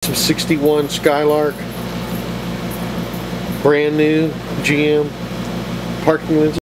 some 61 Skylark, brand new GM parking lenses.